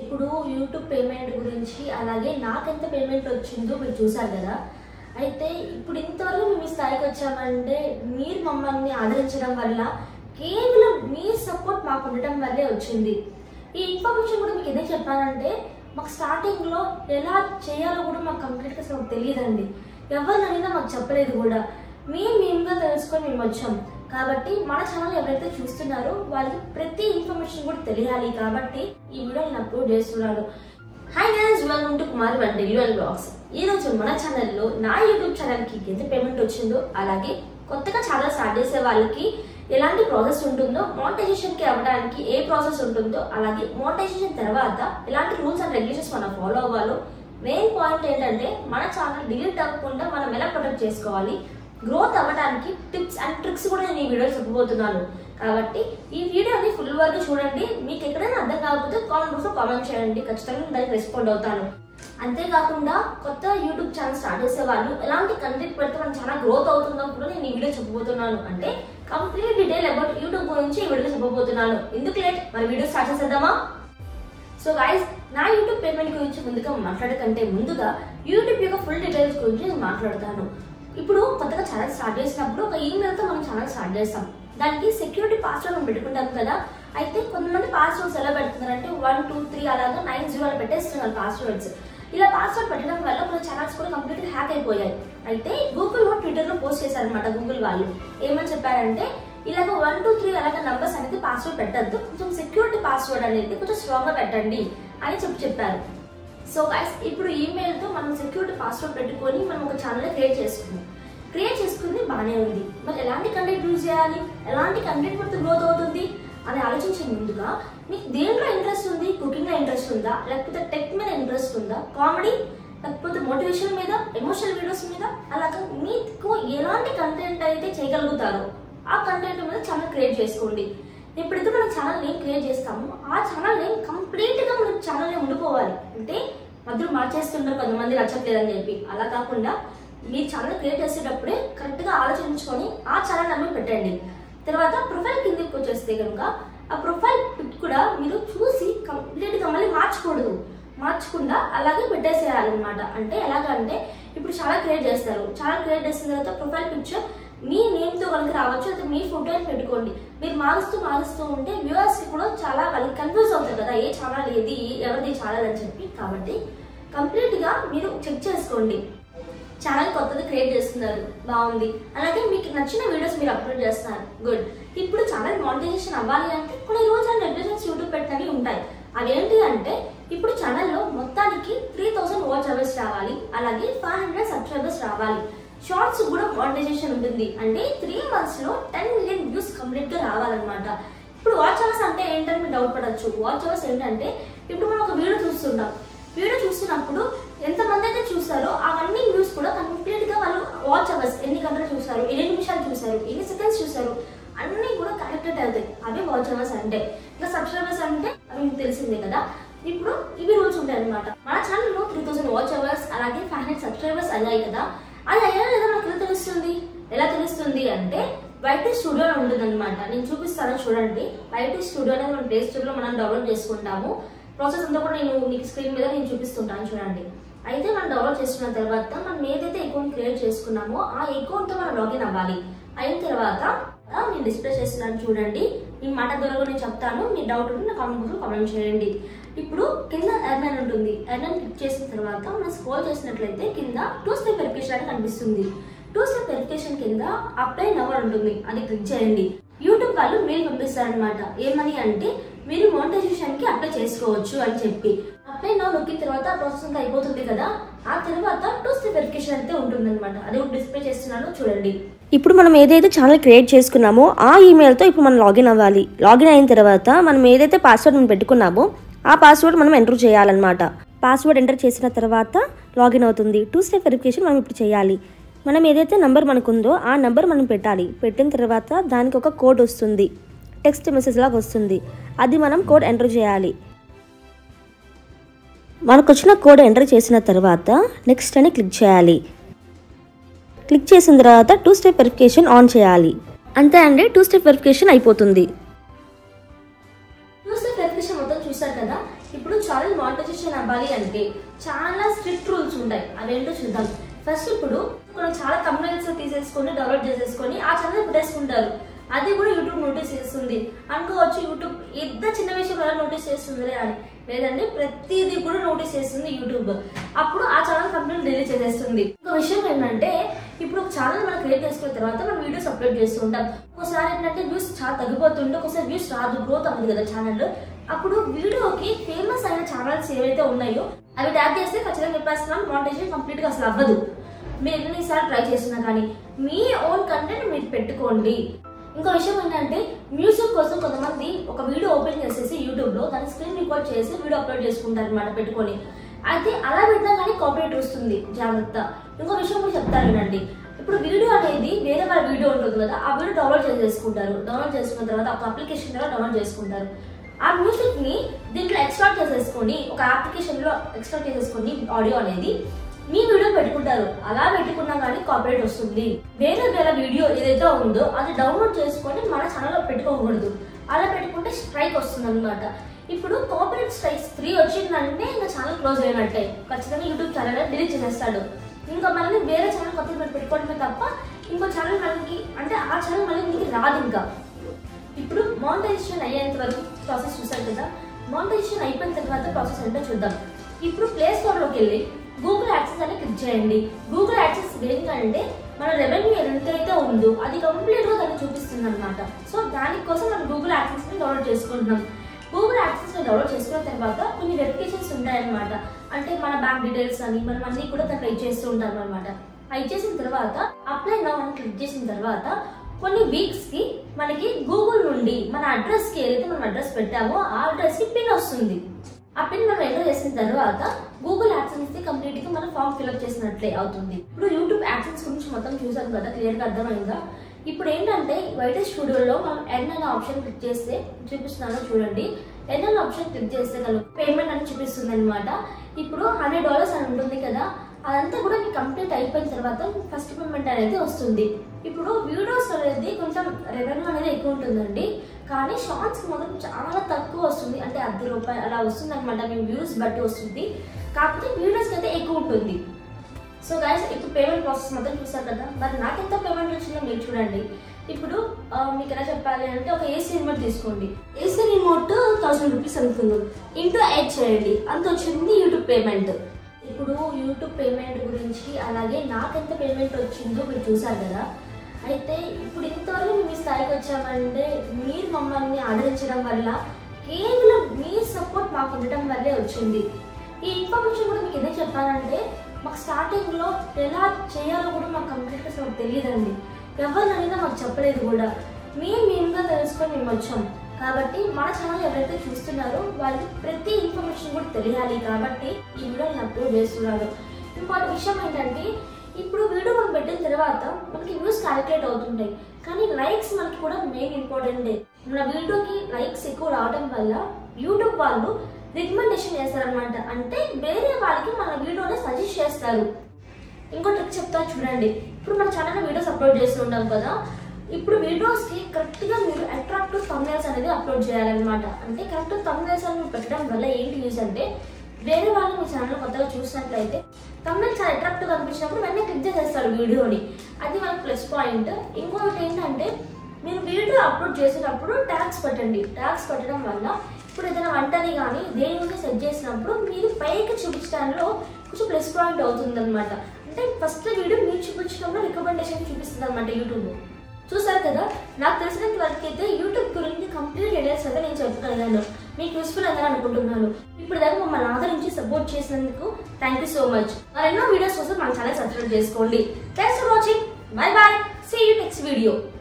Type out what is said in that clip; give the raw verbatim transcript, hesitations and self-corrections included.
ఇప్పుడు YouTube payment గురించి అలాగే నాకెంత పేమెంట్ వచ్చిందో మీరు చూసారు కదా. అయితే ఇప్పుడు ఇంతవరకు మేము ఈ స్థాయికి వచ్చామంటే మీరు మమ్మల్ని ఆదరించడం వల్ల, కేవలం మీ సపోర్ట్ మాకు ఉండటం వల్లే వచ్చింది. ఈ ఇన్ఫర్మేషన్ కూడా మీకు ఎందుకు చెప్పానంటే, మాకు స్టార్టింగ్లో ఎలా చేయాలో కూడా మాకు కంప్లీట్గా అసలు తెలియదండి. ఎవరిని అడిగినా మాకు చెప్పలేదు కూడా. మేము మేముగా తెలుసుకొని మేము వచ్చాం. కాబట్టి మన ఛానల్ ఎవరైతే చూస్తున్నారో వాళ్ళకి ప్రతి ఇన్ఫర్మేషన్ కూడా తెలియాలి. కాబట్టి ఈ వీడియో నేను అప్లోడ్ చేస్తున్నాను. Hi guys, welcome to Kumari one daily one blogs. ఈ రోజు మన ఛానల్లో నా యూట్యూబ్ ఛానల్కి ఎంత పేమెంట్ వచ్చిందో, అలాగే కొత్తగా ఛానల్ స్టార్ట్ చేసే వాళ్ళకి ఎలాంటి ప్రాసెస్ ఉంటుందో, మోనిటైజేషన్కి అవ్వడానికి ఏ ప్రాసెస్ ఉంటుందో, అలాగే మోనిటైజేషన్ తర్వాత ఎలాంటి రూల్స్ అండ్ రెగ్యులేషన్స్ మనం ఫాలో అవ్వాలో, మెయిన్ పాయింట్ ఏంటంటే మన ఛానల్ డిలీట్ అవ్వకుండా మనం ఎలా ప్రొటెక్ట్ చేసుకోవాలి, గ్రోత్ అవ్వడానికి టిప్స్ అండ్ ట్రిక్స్ కూడా నేను ఈ వీడియో చెప్పబోతున్నాను. కాబట్టి ఈ వీడియోని ఫుల్ వరకు చూడండి. మీకు ఎక్కడైనా అర్థం కాకపోతే కామెంట్ బాక్స్లో కామెంట్ చేయండి, ఖచ్చితంగా దానికి రెస్పాండ్ అవుతాను. అంతేకాకుండా కొత్త యూట్యూబ్ ఛానల్ స్టార్ట్ చేసే వాళ్ళు ఎలాంటి కంటెంట్ పెడితే మనం చాలా గ్రోత్ అవుతుందో కూడా నేను ఈ వీడియో చెప్పబోతున్నాను. అంటే కంప్లీట్ డీటెయిల్ అబౌట్ యూట్యూబ్ గురించి ఈ వీడియో చెప్పబోతున్నాను. ఎందుకు లేట్, మరి వీడియో స్టార్ట్ చేసేద్దామా? సో గైస్, నా యూట్యూబ్ పేమెంట్ గురించి ముందుగా మాట్లాడకంటే ముందుగా యూట్యూబ్ యొక్క ఫుల్ డీటెయిల్స్ గురించి నేను మాట్లాడతాను. ఇప్పుడు కొత్తగా ఛానల్ స్టార్ట్ చేసినప్పుడు ఒక ఈమెయిల్తో మనం ఛానల్ స్టార్ట్ చేస్తాం. దానికి సెక్యూరిటీ పాస్వర్డ్ మనం పెట్టుకుంటాం కదా. అయితే కొంతమంది పాస్వర్డ్స్ ఎలా పెడుతున్నారంటే వన్ టూ త్రీ అలాగా నైన్ జీరో అలా పెట్టేస్తున్నారు పాస్వర్డ్స్. ఇలా పాస్వర్డ్ పెట్టడం వల్ల మన ఛానల్స్ కూడా కంప్లీట్గా హ్యాక్ అయిపోయాయి. అయితే గూగుల్లో, ట్విట్టర్లో పోస్ట్ చేశారనమాట గూగుల్ వాళ్ళు. ఏమని చెప్పారంటే, ఇలాగ వన్ టూ త్రీ అలాగే నంబర్స్ అనేది పాస్వర్డ్ పెట్టద్దు, కొంచెం సెక్యూరిటీ పాస్వర్డ్ అనేది కొంచెం స్ట్రాంగ్గా పెట్టండి అని చెప్పి చెప్పారు. సో గైస్, ఇప్పుడు ఈమెయిల్తో మనం సెక్యూరిటీ పాస్వర్డ్ పెట్టుకొని మనం ఒక ఛానల్ క్రియేట్ చేసుకున్నాం. క్రియేట్ చేసుకుంది బాగానే ఉంది. మరి ఎలాంటి కంటెంట్ యూజ్ చేయాలి, ఎలాంటి కంటెంట్ పెడితే గ్రోత్ అవుతుంది అని ఆలోచించే ముందుగా మీకు దేంట్లో ఇంట్రెస్ట్ ఉంది? కుకింగ్లో ఇంట్రెస్ట్ ఉందా, లేకపోతే టెక్ మీద ఇంట్రెస్ట్ ఉందా, కామెడీ, లేకపోతే మోటివేషన్ మీద, ఎమోషనల్ వీడియోస్ మీద, అలాగే మీకు ఎలాంటి కంటెంట్ అయితే చేయగలుగుతారో ఆ కంటెంట్ మీద ఛానల్ క్రియేట్ చేసుకోండి. ఎప్పుడైతే మన ఛానల్ నేమ్ క్రియేట్ చేస్తామో ఆ ఛానల్ నేమ్ కంప్లీట్గా మన ఛానల్ నేమ్ ఉండిపోవాలి. అంటే మధ్యలో మార్చేస్తుంటారు కొంతమంది నచ్చట్లేదని చెప్పి. అలా కాకుండా మీ ఛానల్ క్రియేట్ చేసేటప్పుడే కరెక్ట్గా ఆలోచించుకొని ఆ ఛానల్ నేమ్ పెట్టండి. తర్వాత ప్రొఫైల్ కిందకి వచ్చేస్తే కనుక ఆ ప్రొఫైల్ పిక్ కూడా మీరు చూసి కంప్లీట్గా మళ్ళీ మార్చకూడదు. మార్చకుండా అలాగే పెట్టేసేయాలన్నమాట. అంటే ఎలాగంటే ఇప్పుడు చాలా క్రియేట్ చేస్తారు. చాలా క్రియేట్ చేసిన తర్వాత ప్రొఫైల్ పిక్చర్ మీ నేమ్తో కనుక రావచ్చు, అయితే మీ ఫోటోని పెట్టుకోండి. మీరు మారుస్తూ మారుస్తూ ఉంటే వ్యూవర్స్కి కూడా చాలా వాళ్ళకి కన్ఫ్యూజ్ అవుతారు కదా, ఏ ఛానల్ ఏది, ఎవరిది ఛానల్ అని చెప్పి. కాబట్టి కంప్లీట్గా మీరు చెక్ చేసుకోండి. ఛానల్ కొత్తది క్రియేట్ చేస్తున్నారు, బాగుంది. అలాగే మీకు నచ్చిన వీడియోస్ మీరు అప్లోడ్ చేస్తున్నారు, గుడ్. ఇప్పుడు ఛానల్ మానిటైజేషన్ అవ్వాలి అంటే కొన్ని రూల్స్ అండ్ రెగ్యులేషన్స్ యూట్యూబ్ పెట్టినవి ఉంటాయి. అవేంటి అంటే, ఇప్పుడు ఛానల్లో మొత్తానికి త్రీ థౌసండ్ వాచ్ అవర్స్ రావాలి, అలాగే ఫైవ్ హండ్రెడ్ సబ్స్క్రైబర్స్ రావాలి. షార్ట్స్ కూడా మానిటైజేషన్ ఉంటుంది. అంటే త్రీ మంత్స్ లో టెన్ మిలియన్ వ్యూస్ కంప్లీట్ గా రావాలన్నమాట. ఇప్పుడు వాచ్ అవర్స్ అంటే ఏంటని మీరు డౌట్ పడచ్చు. వాచ్ అవర్స్ ఏంటంటే, ఇప్పుడు మనం ఒక వీడియో చూస్తున్నాం. వీడియో చూస్తున్నప్పుడు ఎంతమంది అయితే చూస్తారో అవన్నీ వ్యూస్ కూడా కంప్లీట్ గా వాళ్ళు వాచ్ అవర్స్, ఎన్ని గంటలు చూసారు, ఎన్ని నిమిషాలు చూసారు, ఎన్ని సెకండ్స్ చూసారు, అన్ని కూడా కనెక్టెడ్ అవుతాయి. అవే వాచ్ అవర్స్ అంటే. ఇంకా సబ్స్క్రైబర్స్ అంటే అవి మీకు తెలిసిందే కదా. ఇప్పుడు ఇవి రూల్స్ ఉంటాయి అనమాట. మన ఛానల్లో త్రీ థౌసండ్ వాచ్ అవర్స్ అలాగే ఫైవ్ హండ్రెడ్ సబ్స్క్రైబర్స్ అయ్యాయి కదా. అది అయ్యా లేదా మనకు ఎలా తెలుస్తుంది? ఎలా తెలుస్తుంది అంటే, వైటీ స్టూడియో ఉంటుంది అనమాట. నేను చూపిస్తాను చూడండి. వైటీ స్టూడియో అనేది మన ప్లే స్టోర్ లో మనం డౌన్లోడ్ చేసుకుంటాము. ప్రాసెస్ అంతా కూడా నేను మీకు స్క్రీన్ మీద నేను చూపిస్తుంటాను చూడండి. అయితే మనం డౌన్లోడ్ చేసుకున్న తర్వాత మనం ఏదైతే అకౌంట్ క్రియేట్ చేసుకున్నామో ఆ అకౌంట్ తో మనం లాగిన్ అవ్వాలి. అయిన తర్వాత నేను డిస్ప్లే చేస్తున్నాను చూడండి. ఈ మాట ద్వారా నేను చెప్తాను, మీ డౌట్ ఉంటే నా కామెంట్ బాక్స్ లో కామెంట్ చేయండి. ఇప్పుడు కింద ఎర్న్ ఉంటుంది. ఎర్న్ క్లిక్ చేసిన తర్వాత మనం స్క్రోల్ చేసినట్లయితే కింద టూ స్టెప్ వెరిఫికేషన్ అని కనిపిస్తుంది. టూ స్టెప్ వెరిఫికేషన్ కింద అప్లై నౌ అని ఉంటుంది, అది క్లిక్ చేయండి. యూట్యూబ్ వాళ్ళు మెయిల్ పంపిస్తారనమాట. ఏమని అంటే, మీరు మోనిటైజేషన్ కి అప్లై చేసుకోవచ్చు అని చెప్పి. అప్లై నౌ నొక్కిన తర్వాత ప్రాసెస్ అంతా అయిపోతుంది కదా. ఆ తర్వాత టూ స్టెప్ వెరిఫికేషన్ అయితే ఉంటుంది అనమాట. అది డిస్ప్లే చేస్తున్నాను చూడండి. ఇప్పుడు మనం ఏదైతే ఛానల్ క్రియేట్ చేసుకున్నామో ఆ ఈమెయిల్తో ఇప్పుడు మనం లాగిన్ అవ్వాలి. లాగిన్ అయిన తర్వాత మనం ఏదైతే పాస్వర్డ్ మనం పెట్టుకున్నామో ఆ పాస్వర్డ్ మనం ఎంటర్ చేయాలన్నమాట. పాస్వర్డ్ ఎంటర్ చేసిన తర్వాత లాగిన్ అవుతుంది. టూ స్టెప్ వెరిఫికేషన్ మనం ఇప్పుడు చేయాలి. మనం ఏదైతే నెంబర్ మనకు ఉందో ఆ నెంబర్ మనం పెట్టాలి. పెట్టిన తర్వాత దానికి ఒక కోడ్ వస్తుంది, టెక్స్ట్ మెసేజ్ లాగా వస్తుంది. అది మనం కోడ్ ఎంటర్ చేయాలి. మనకు వచ్చిన కోడ్ ఎంటర్ చేసిన తర్వాత నెక్స్ట్ అని క్లిక్ చేయాలి. క్లిక్ చేసిన తర్వాత టూ స్టెప్ వెరిఫికేషన్ ఆన్ చేయాలి. అంతే అండి, టూ స్టెప్ వెరిఫికేషన్ అయిపోతుంది. టూ స్టెప్ వెరిఫికేషన్ మొత్తం చూసారు కదా. ఇప్పుడు ఛానల్ మానిటైజేషన్ అవ్వాలి అంటే చాలా స్ట్రిక్ట్ రూల్స్ ఉంటాయి. అవేంటో చూద్దాం. ఫస్ట్ ఇప్పుడు మనం చాలా కంప్లైంట్స్ తీసేసుకొని డౌన్లోడ్ చేసేసుకొని ఆ ఛానల్ పెట్టేసుకుంటారు. అది కూడా యూట్యూబ్ నోటీస్ చేస్తుంది అనుకోవచ్చు. యూట్యూబ్ ఎంత చిన్న విషయం ఎలా నోటీస్ చేస్తుంది అని, లేదంటే ప్రతిదీ కూడా నోటీస్ చేస్తుంది యూట్యూబ్. అప్పుడు ఆ ఛానల్ కంప్లీట్ డిలీట్ చేసేస్తుంది. ఇంకో విషయం ఏంటంటే ఇప్పుడు ఒక ఛానల్ మనం క్రియేట్ చేసుకున్న తర్వాత మనం వీడియోస్ అప్లోడ్ చేస్తూ ఉంటాం. ఒకసారి ఏంటంటే వ్యూస్ చాలా తగ్గిపోతుంటే ఒకసారి వ్యూస్ రాదు, గ్రోత్ అవ్వదు కదా ఛానల్. అప్పుడు వీడియోకి ఫేమస్ అయిన ఛానల్స్ ఏవైతే ఉన్నాయో అవి ట్యాగ్ చేస్తే ఖచ్చితంగా చెప్పేస్తున్నాం మానిటైజేషన్ కంప్లీట్ గా అసలు అవ్వదు. మీరు ఎన్నిసార్లు ట్రై చేస్తున్నా కానీ మీ ఓన్ కంటెంట్ మీరు పెట్టుకోండి. ఇంకో విషయం ఏంటంటే మ్యూజిక్ కోసం కొంతమంది ఒక వీడియో ఓపెన్ చేసేసి యూట్యూబ్ లో దాని స్క్రీన్ రికార్డ్ చేసి వీడియో అప్లోడ్ చేసుకుంటారు అనమాట పెట్టుకొని. అయితే అలా పెట్టినా కానీ కాపీరైట్ వస్తుంది, జాగ్రత్త. ఇంకో విషయం కూడా చెప్తారు వినండి. ఇప్పుడు వీడియో అనేది వేరే వాళ్ళ వీడియో ఉంటుంది కదా, ఆ వీడియో డౌన్లోడ్ చేసేసుకుంటారు. డౌన్లోడ్ చేసుకున్న తర్వాత ఒక అప్లికేషన్ ద్వారా డౌన్లోడ్ చేసుకుంటారు. ఆ మ్యూజిక్ ని దీంట్లో ఎక్స్ట్రాక్ట్ చేసేసుకొని ఒక అప్లికేషన్ లో ఎక్స్ట్రాక్ట్ చేసేసుకొని ఆడియో అనేది మీ వీడియో పెట్టుకుంటారు. అలా పెట్టుకున్నా కానీ కాపీరైట్ వస్తుంది. వేరే వేరే వీడియో ఏదైతే ఉందో అది డౌన్లోడ్ చేసుకొని మన ఛానల్లో పెట్టుకోకూడదు. అలా పెట్టుకుంటే స్ట్రైక్ వస్తుంది అనమాట. ఇప్పుడు కాపీరైట్ స్ట్రైక్స్ త్రీ వచ్చిందంటే ఇంకా ఛానల్ క్లోజ్ అయినట్టే. ఖచ్చితంగా యూట్యూబ్ ఛానల్ డిలీట్ చేసేస్తాడు. ఇంకా మళ్ళీ వేరే ఛానల్ కొత్తగా పెట్టుకోవడమే తప్ప ఇంకో ఛానల్ మనకి అంటే ఆ ఛానల్ మళ్ళీ మీకు రాదు. ఇంకా ఇప్పుడు మానిటైజేషన్ అయ్యేంత వరకు ప్రాసెస్ చూసారు కదా. మానిటైజేషన్ అయిపోయిన తర్వాత ప్రాసెస్ ఏంటో చూద్దాం. ఇప్పుడు ప్లే స్టోర్ లోకి వెళ్ళి గూగుల్ యాక్సెస్ అని క్లిక్ చేయండి. గూగుల్ యాక్సెస్ దేనికంటే మన రెవెన్యూ ఎంతైతే ఉందో అది కంప్లీట్ గా దాన్ని చూపిస్తుంది అనమాట. సో దానికోసం మనం గూగుల్ యాక్సెస్ ని డౌన్లోడ్ చేసుకుంటున్నాం. గూగుల్ యాక్సెస్ ని డౌన్లోడ్ చేసుకున్న తర్వాత కొన్ని వెరిఫికేషన్స్ ఉంటాయన్నమాట. అంటే మన బ్యాంక్ డీటెయిల్స్ అని మనం అన్ని కూడా దాంట్లో ఇచ్చేస్తూ ఉంటాం అనమాట. ఇచ్చేసిన తర్వాత అప్లై నౌ అని క్లిక్ చేసిన తర్వాత కొన్ని వీక్స్ కి మనకి గూగుల్ నుండి మన అడ్రస్ కి ఏదైతే మనం అడ్రస్ పెట్టామో ఆ అడ్రస్ కి పిన్ వస్తుంది. ఆ పిన్ మనం ఎంటర్ చేసిన తర్వాత గూగుల్ యాడ్సెన్స్ కి కంప్లీట్ గా మనం ఫామ్ ఫిల్అప్ చేసినట్లే అవుతుంది. ఇప్పుడు యూట్యూబ్ యాడ్సెన్స్ గురించి మొత్తం చూసాం కదా, క్లియర్ గా అర్థమైందా. ఇప్పుడు ఏంటంటే వైట్ స్టూడియోలో మనం ఎన్ అనే ఆప్షన్ క్లిక్ చేస్తే చూపిస్తున్నాను చూడండి. ఎన్ అనే ఆప్షన్ క్లిక్ చేస్తే కనుక పేమెంట్ అని చూపిస్తుంది అనమాట. ఇప్పుడు హండ్రెడ్ డాలర్స్ అని ఉంటుంది కదా, అదంతా కూడా మీకు కంప్లీట్ అయిపోయిన తర్వాత ఫస్ట్ పేమెంట్ అనేది వస్తుంది. ఇప్పుడు వీడియోస్ అనేది కొంచెం రెవెన్యూ అనేది ఎక్కువ ఉంటుందండి, కానీ షార్ట్స్ మాత్రం చాలా తక్కువ వస్తుంది. అంటే అర్ధ రూపాయలు అలా వస్తుంది అనమాట. మీ వ్యూస్ బట్టి వస్తుంది, కాకపోతే వీడియోస్కి అయితే ఎక్కువ ఉంటుంది. సో గైస్ ఇప్పుడు పేమెంట్ ప్రాసెస్ మొత్తం చూసారు కదా. మరి నాకు ఎంత పేమెంట్ వచ్చిందో మీరు చూడండి. ఇప్పుడు మీకు ఎలా చెప్పాలి అంటే ఒక ఏసీ రిమోట్ తీసుకోండి. ఏసీ రిమోట్ థౌసండ్ రూపీస్ అనుకుందాం, ఇంటూ ఎయిట్ చేయండి, అంత వచ్చింది యూట్యూబ్ పేమెంట్. ఇప్పుడు యూట్యూబ్ పేమెంట్ గురించి అలాగే నాకెంత పేమెంట్ వచ్చిందో మీరు చూసారు కదా. అయితే ఇప్పుడు ఇంతవరకు మేము ఈ స్థాయికి వచ్చామంటే మీరు మమ్మల్ని ఆదరించడం వల్ల, కేవలం మీ సపోర్ట్ మాకు ఉండటం వల్లే వచ్చింది. ఈ ఇన్ఫర్మేషన్ కూడా మీకు ఏదో చెప్పాలంటే మాకు స్టార్టింగ్లో ఎలా చేయాలో కూడా మాకు కంప్లీట్గా అసలు తెలియదండి. ఎవరినైనా మాకు చెప్పలేదు కూడా. మేము మేముగా తెలుసుకొని మేము వచ్చాం. కాబట్టి మన ఛానల్ ఎవరైతే చూస్తున్నారో వాళ్ళకి ప్రతి ఇన్ఫర్మేషన్ కూడా తెలియాలి. కాబట్టి ఈ వీడియోని అప్లోడ్ చేస్తున్నారు. ఇంకో విషయం ఏంటంటే ఇప్పుడు వీడియో మనం పెట్టిన తర్వాత మనకి వ్యూస్ క్యాలిక్యులేట్ అవుతుంటాయి, కానీ లైక్స్ మనకి కూడా మెయిన్ ఇంపార్టెంటే. మన వీడియోకి లైక్స్ ఎక్కువ రావడం వల్ల యూట్యూబ్ వాళ్ళు రికమెండేషన్ చేస్తారనమాట. అంటే వేరే వాళ్ళకి మన వీడియోని సజెస్ట్ చేస్తారు. ఇంకో ట్రిక్ చెప్తా చూడండి. ఇప్పుడు మన ఛానల్లో వీడియోస్ అప్లోడ్ చేస్తుంటాం కదా. ఇప్పుడు వీడియోస్కి కరెక్ట్గా మీరు అట్రాక్టివ్ థంబ్నెయిల్స్ అనేది అప్లోడ్ చేయాలన్నమాట. అంటే కరెక్ట్ థంబ్నెయిల్స్ అని పెట్టడం వల్ల ఏంటి యూజ్ అంటే వేరే వాళ్ళు మీ ఛానల్ కొత్తగా చూసినట్లయితే థంబ్నెయిల్ చాలా అట్రాక్టివ్ అనిపించినప్పుడు వెంటనే క్లిక్ చేసేస్తారు వీడియోని. అది మనకు ప్లస్ పాయింట్. ఇంకొకటి ఏంటంటే మీరు వీడియో అప్లోడ్ చేసేటప్పుడు ట్యాగ్స్ పెట్టండి. ట్యాగ్స్ పెట్టడం వల్ల ఇప్పుడు ఏదైనా వంటని కానీ దేని గురించి సెట్ చేసినప్పుడు మీరు పైకి చూపించడంలో కొంచెం ప్లస్ పాయింట్ అవుతుంది అనమాట. అంటే ఫస్ట్ వీడియో మీరు చూపించడంలో రికమెండేషన్ చూపిస్తుంది అనమాట యూట్యూబ్. చూసారు కదా, నాకు తెలిసినంత వరకు అయితే యూట్యూబ్ గురించి కంప్లీట్ డీటెయిల్స్ అయితే నేను చెప్పగలిగాను. మీకు యూస్ఫుల్ అని అనుకుంటున్నాను. ఇప్పుడు దాకా మమ్మల్ని ఆదరించి సపోర్ట్ చేసినందుకు థ్యాంక్ యూ సో మచ్. మరెన్నో వీడియోస్ కోసం మన ఛానల్ సబ్స్క్రైబ్ చేసుకోండి. Thanks for watching. Bye bye. See you next video.